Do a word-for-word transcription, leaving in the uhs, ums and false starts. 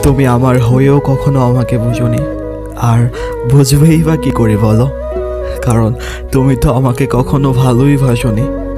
তুমি আমার হয়েও কখনো আমাকে বুঝোনি, আর বুঝবেই বা কী করে বলো? কারণ তুমি তো আমাকে কখনো ভালোই বাসোনি।